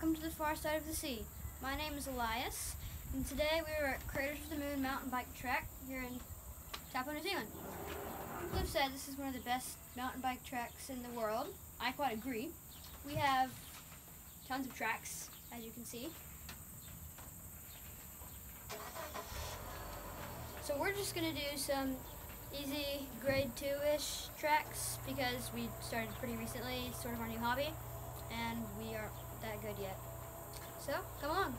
welcome to the far side of the sea. My name is Elias, and today we are at Craters of the Moon mountain bike track here in Taupo, New Zealand. People have said this is one of the best mountain bike tracks in the world. I quite agree. We have tons of tracks, as you can see. So we're just going to do some easy grade 2-ish tracks because we started pretty recently. It's sort of our new hobby, and we aren't that good yet. So, come on.